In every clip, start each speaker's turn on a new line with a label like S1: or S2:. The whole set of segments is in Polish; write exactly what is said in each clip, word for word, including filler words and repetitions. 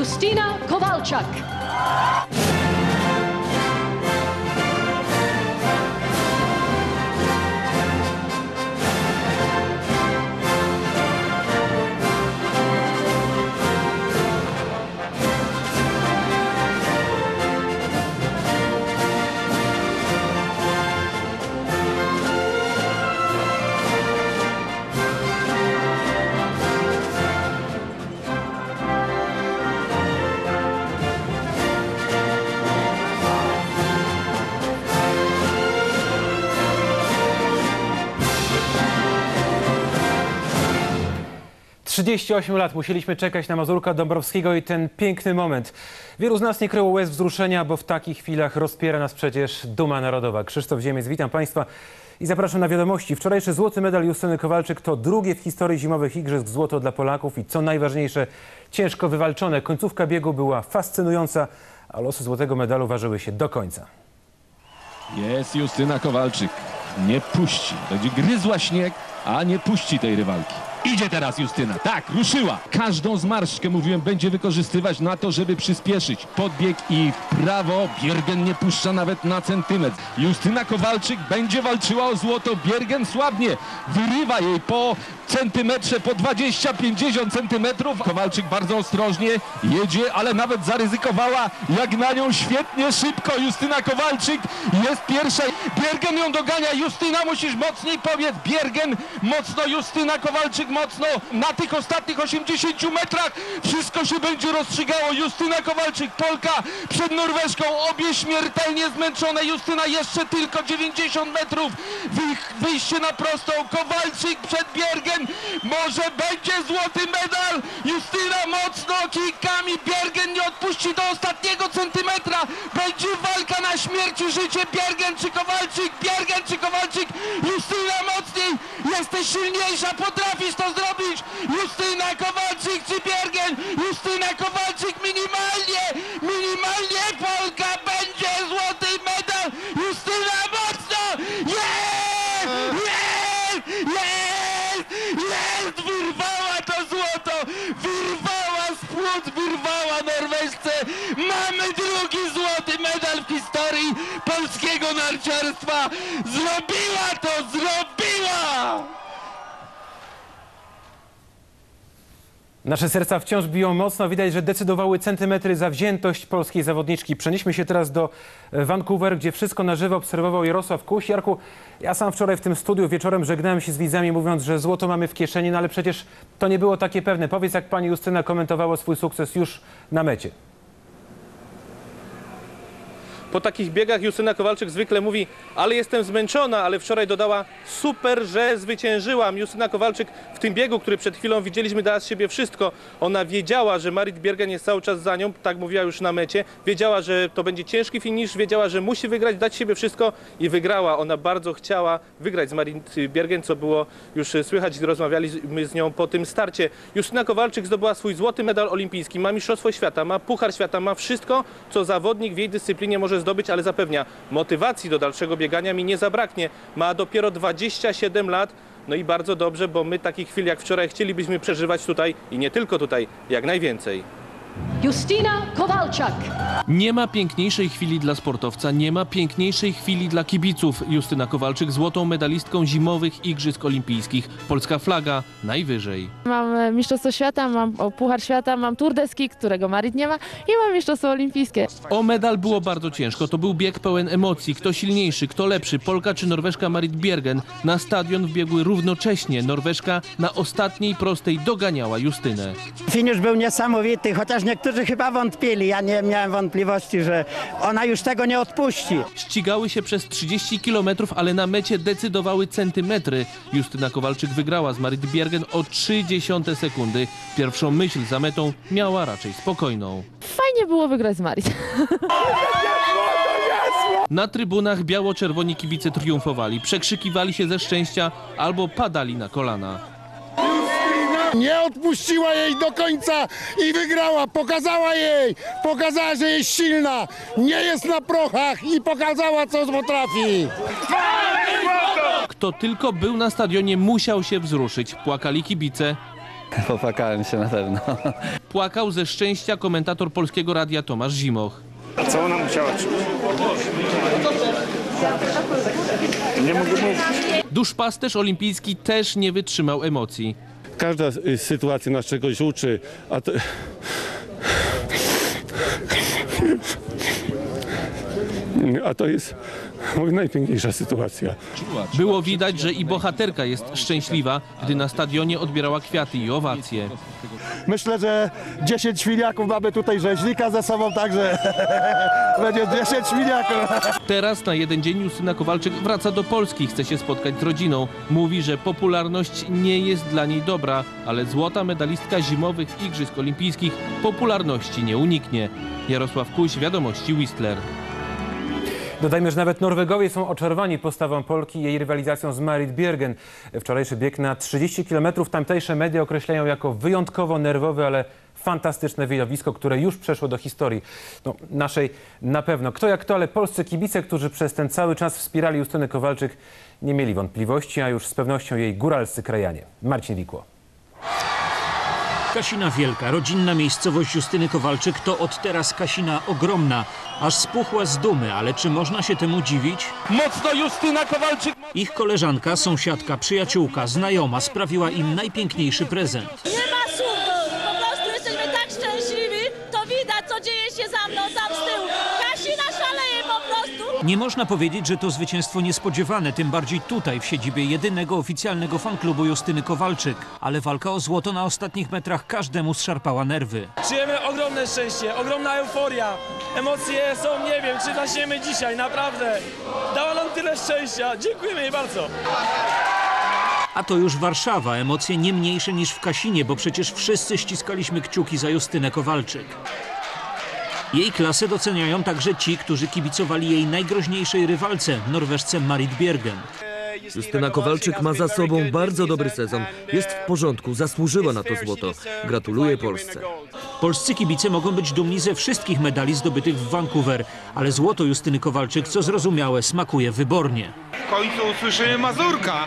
S1: Justyna Kowalczak.
S2: trzydzieści osiem lat musieliśmy czekać na Mazurka Dąbrowskiego i ten piękny moment. Wielu z nas nie kryło łez wzruszenia, bo w takich chwilach rozpiera nas przecież duma narodowa. Krzysztof Ziemiec, witam Państwa i zapraszam na wiadomości. Wczorajszy złoty medal Justyny Kowalczyk to drugie w historii zimowych igrzysk złoto dla Polaków i co najważniejsze, ciężko wywalczone. Końcówka biegu była fascynująca, a losy złotego medalu ważyły się do końca.
S3: Jest Justyna Kowalczyk. Nie puści. Będzie gryzła śnieg, a nie puści tej rywalki. Idzie teraz Justyna. Tak, ruszyła. Każdą zmarszczkę, mówiłem, będzie wykorzystywać na to, żeby przyspieszyć. Podbieg i w prawo. Biergen nie puszcza nawet na centymetr. Justyna Kowalczyk będzie walczyła o złoto. Biergen słabnie. Wyrywa jej po centymetrze, po dwadzieścia pięćdziesiąt centymetrów. Kowalczyk bardzo ostrożnie jedzie, ale nawet zaryzykowała. Jak na nią świetnie, szybko. Justyna Kowalczyk jest pierwsza. Biergen ją dogania. Justyna, musisz mocniej powiedz. Biergen mocno, Justyna Kowalczyk mocno. Na tych ostatnich osiemdziesięciu metrach wszystko się będzie rozstrzygało. Justyna Kowalczyk, Polka przed Norweżką. Obie śmiertelnie zmęczone. Justyna jeszcze tylko dziewięćdziesiąt metrów. Wy, wyjście na prostą. Kowalczyk przed Biergen. Może będzie złoty medal. Justyna mocno kikami. Biergen nie odpuści do ostatniego centymetra. Będzie walka na śmierć i życie. Biergen czy Kowalczyk? Biergen czy Kowalczyk? Justyna mocniej. Jesteś silniejsza. Potrafisz to zrobić. Justyna Kowalczyk czy Biergen? Justyna Kowalczyk minimalnie. Minimalnie Polka będzie złoty medal. Justyna mocno. Jest! Jest! Jest! Jest! Wyrwała to złoto! Wyrwała z płuc, wyrwała Norweżce! Mamy drugi złoty medal w historii polskiego narciarstwa! Zrobiła to! Zrobiła!
S2: Nasze serca wciąż biją mocno. Widać, że decydowały centymetry zawziętość polskiej zawodniczki. Przenieśmy się teraz do Vancouver, gdzie wszystko na żywo obserwował Jarosław Kuś. Jarku, ja sam wczoraj w tym studiu wieczorem żegnałem się z widzami, mówiąc, że złoto mamy w kieszeni, no ale przecież to nie było takie pewne. Powiedz, jak pani Justyna komentowała swój sukces już na mecie.
S4: Po takich biegach Justyna Kowalczyk zwykle mówi, ale jestem zmęczona, ale wczoraj dodała, super, że zwyciężyłam. Justyna Kowalczyk w tym biegu, który przed chwilą widzieliśmy, dała z siebie wszystko. Ona wiedziała, że Marit Bjergen jest cały czas za nią, tak mówiła już na mecie. Wiedziała, że to będzie ciężki finisz, wiedziała, że musi wygrać, dać siebie wszystko i wygrała. Ona bardzo chciała wygrać z Marit Bjergen, co było już słychać, gdy rozmawialiśmy z nią po tym starcie. Justyna Kowalczyk zdobyła swój złoty medal olimpijski, ma mistrzostwo świata, ma puchar świata, ma wszystko, co zawodnik w jej dyscyplinie może zdobyć, ale zapewnia, motywacji do dalszego biegania mi nie zabraknie. Ma dopiero dwadzieścia siedem lat, no i bardzo dobrze, bo my takich chwil jak wczoraj chcielibyśmy przeżywać tutaj i nie tylko tutaj, jak najwięcej.
S1: Justyna Kowalczak.
S5: Nie ma piękniejszej chwili dla sportowca, nie ma piękniejszej chwili dla kibiców. Justyna Kowalczyk złotą medalistką zimowych Igrzysk Olimpijskich. Polska flaga najwyżej.
S6: Mam Mistrzostwo Świata, mam Puchar Świata, mam Tour de Ski, którego Marit nie ma i mam Mistrzostwo Olimpijskie.
S5: O medal było bardzo ciężko. To był bieg pełen emocji. Kto silniejszy, kto lepszy, Polka czy Norweżka Marit Bjergen. Na stadion wbiegły równocześnie. Norweżka na ostatniej prostej doganiała Justynę.
S7: Finisz był niesamowity, chociaż niektórzy chyba wątpili. Ja nie miałem wątpliwości, że ona już tego nie odpuści.
S5: Ścigały się przez trzydzieści kilometrów, ale na mecie decydowały centymetry. Justyna Kowalczyk wygrała z Marit Bjergen o trzy dziesiąte sekundy. Pierwszą myśl za metą miała raczej spokojną.
S6: Fajnie było wygrać z Marit.
S5: Na trybunach biało-czerwoni kibice triumfowali, przekrzykiwali się ze szczęścia albo padali na kolana.
S8: Nie odpuściła jej do końca i wygrała, pokazała jej, pokazała, że jest silna, nie jest na prochach i pokazała, co potrafi.
S5: Kto tylko był na stadionie, musiał się wzruszyć. Płakali kibice,
S9: Popłakałem się na pewno.
S5: Płakał ze szczęścia komentator Polskiego Radia Tomasz Zimoch.
S10: A co ona musiała czuć? Nie mogę mówić.
S5: Duszpasterz olimpijski też nie wytrzymał emocji.
S8: Każda sytuacja nas czegoś uczy, a to... A to jest najpiękniejsza sytuacja.
S5: Było widać, że i bohaterka jest szczęśliwa, gdy na stadionie odbierała kwiaty i owacje.
S11: Myślę, że dziesięć świniaków mamy tutaj rzeźnika ze sobą, także będzie dziesięć świniaków.
S5: Teraz na jeden dzień Justyna Kowalczyk wraca do Polski, chce się spotkać z rodziną. Mówi, że popularność nie jest dla niej dobra, ale złota medalistka zimowych Igrzysk Olimpijskich popularności nie uniknie. Jarosław Kuś, Wiadomości Whistler.
S2: Dodajmy, że nawet Norwegowie są oczarowani postawą Polki i jej rywalizacją z Marit Bjergen. Wczorajszy bieg na trzydzieści kilometrów tamtejsze media określają jako wyjątkowo nerwowe, ale fantastyczne widowisko, które już przeszło do historii. No, naszej na pewno. Kto jak kto, ale polscy kibice, którzy przez ten cały czas wspierali Justynę Kowalczyk, nie mieli wątpliwości, a już z pewnością jej góralscy krajanie. Marcin Wikło.
S12: Kasina Wielka, rodzinna miejscowość Justyny Kowalczyk, to od teraz Kasina ogromna. Aż spuchła z dumy, ale czy można się temu dziwić?
S3: Mocno Justyna Kowalczyk!
S12: Ich koleżanka, sąsiadka, przyjaciółka, znajoma sprawiła im najpiękniejszy prezent.
S13: Nie ma słów, po prostu jesteśmy tak szczęśliwi, to widać, co dzieje się za mną, tam z tyłu. Kasina szaleje po prostu.
S12: Nie można powiedzieć, że to zwycięstwo niespodziewane, tym bardziej tutaj, w siedzibie jedynego oficjalnego fanklubu Justyny Kowalczyk. Ale walka o złoto na ostatnich metrach każdemu zszarpała nerwy.
S14: Czujemy ogromne szczęście, ogromna euforia. Emocje są, nie wiem, czy zaśniemy dzisiaj, naprawdę. Dała nam tyle szczęścia, dziękujemy jej bardzo.
S12: A to już Warszawa, emocje nie mniejsze niż w Kasinie, bo przecież wszyscy ściskaliśmy kciuki za Justynę Kowalczyk. Jej klasę doceniają także ci, którzy kibicowali jej najgroźniejszej rywalce, Norweżce Marit Bjergen.
S15: Justyna Kowalczyk ma za sobą bardzo dobry sezon. Jest w porządku, zasłużyła na to złoto. Gratuluję Polsce.
S12: Polscy kibice mogą być dumni ze wszystkich medali zdobytych w Vancouver, ale złoto Justyny Kowalczyk, co zrozumiałe, smakuje wybornie.
S10: W końcu usłyszymy Mazurka.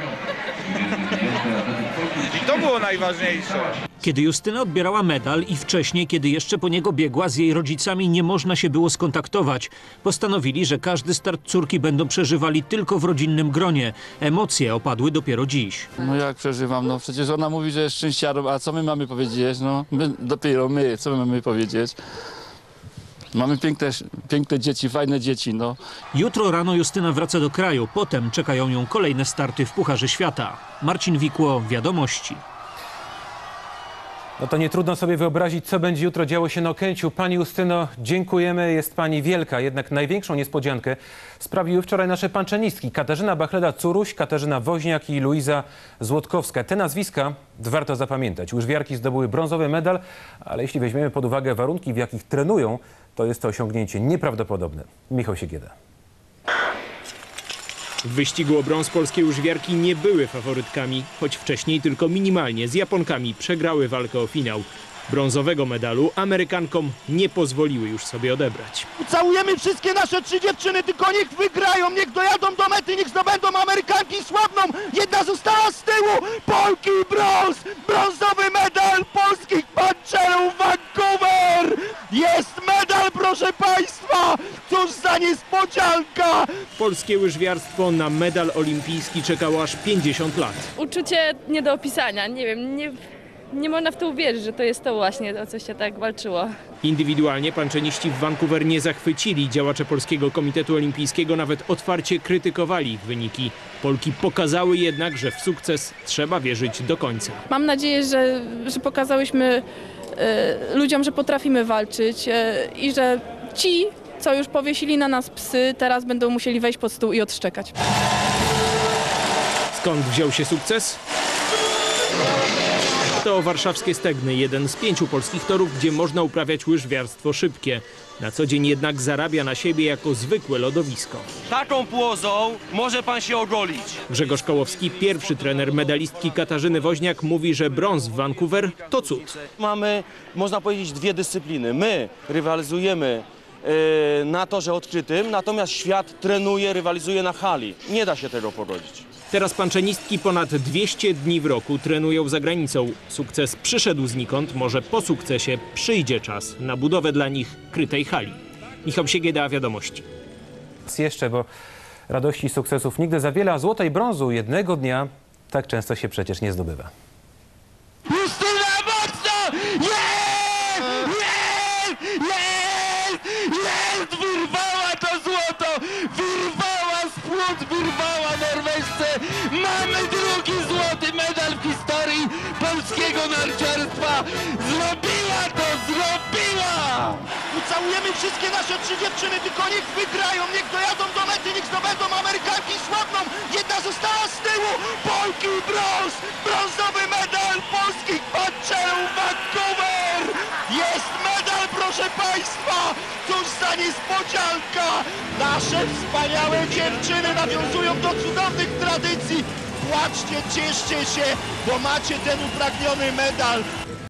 S10: I to było najważniejsze.
S12: Kiedy Justyna odbierała medal i wcześniej, kiedy jeszcze po niego biegła, z jej rodzicami nie można się było skontaktować. Postanowili, że każdy start córki będą przeżywali tylko w rodzinnym gronie. Emocje opadły dopiero dziś.
S9: No jak przeżywam? No przecież ona mówi, że jest szczęściarą, a co my mamy powiedzieć? No my, dopiero my, co my mamy powiedzieć? Mamy piękne, piękne dzieci, fajne dzieci, no.
S12: Jutro rano Justyna wraca do kraju, potem czekają ją kolejne starty w Pucharze Świata. Marcin Wikło, Wiadomości.
S2: No to nie trudno sobie wyobrazić, co będzie jutro działo się na Okęciu. Pani Justyno, dziękujemy, jest pani wielka. Jednak największą niespodziankę sprawiły wczoraj nasze panczenistki. Katarzyna Bachleda-Curuś, Katarzyna Woźniak i Luiza Złotkowska. Te nazwiska warto zapamiętać. Łyżwiarki zdobyły brązowy medal, ale jeśli weźmiemy pod uwagę warunki, w jakich trenują, to jest to osiągnięcie nieprawdopodobne. Michał Siegieda.
S16: W wyścigu o brąz polskie łyżwiarki nie były faworytkami, choć wcześniej tylko minimalnie z Japonkami przegrały walkę o finał. Brązowego medalu Amerykankom nie pozwoliły już sobie odebrać.
S11: Całujemy wszystkie nasze trzy dziewczyny, tylko niech wygrają, niech dojadą do mety, niech zdobędą Amerykanki i słabną. Jedna została z tyłu, Polki brąz, brązowy medal polskich pancerów Vancouver. Jest medal, proszę Państwa, cóż za niespodzianka.
S16: Polskie łyżwiarstwo na medal olimpijski czekało aż pięćdziesiąt lat.
S6: Uczucie nie do opisania, nie wiem, nie, nie można w to uwierzyć, że to jest to właśnie, o co się tak walczyło.
S16: Indywidualnie panczeniści w Vancouver nie zachwycili. Działacze Polskiego Komitetu Olimpijskiego nawet otwarcie krytykowali ich wyniki. Polki pokazały jednak, że w sukces trzeba wierzyć do końca.
S6: Mam nadzieję, że, że pokazałyśmy e, ludziom, że potrafimy walczyć e, i że ci, co już powiesili na nas psy, teraz będą musieli wejść pod stół i odszczekać.
S16: Skąd wziął się sukces? To warszawskie Stegny, jeden z pięciu polskich torów, gdzie można uprawiać łyżwiarstwo szybkie. Na co dzień jednak zarabia na siebie jako zwykłe lodowisko.
S17: Taką płozą może pan się ogolić.
S16: Grzegorz Kołowski, pierwszy trener medalistki Katarzyny Woźniak, mówi, że brąz w Vancouver to cud.
S17: Mamy, można powiedzieć, dwie dyscypliny. My rywalizujemy yy, na torze odkrytym, natomiast świat trenuje, rywalizuje na hali. Nie da się tego pogodzić.
S16: Teraz panczenistki ponad dwieście dni w roku trenują za granicą. Sukces przyszedł znikąd, może po sukcesie przyjdzie czas na budowę dla nich krytej hali. Michał Siegieda, Wiadomości.
S2: Jeszcze, bo radości i sukcesów nigdy za wiele, a złota i brązu jednego dnia tak często się przecież nie zdobywa.
S11: Justyna, mocno! Jest! Jest! Jest! Jest! Wyrwała to złoto! Wyrwała z płód, wyrwała Norweżce! Mamy drugi złoty medal w historii polskiego narciarstwa! Zrobiła to! Zrobiła! Ucałujemy wszystkie nasze trzy dziewczyny, tylko niech wygrają, niech dojadą do mety, niech zdobędą Amerykanki sławną! Jedna została z tyłu! Polki brąz! Brązowy medal polskich panczelów Vancouver! Jest medal, proszę Państwa! Cóż za niespodzianka! Nasze wspaniałe dziewczyny nawiązują do cudownych tradycji! Płaczcie, cieszcie się, bo macie ten upragniony medal!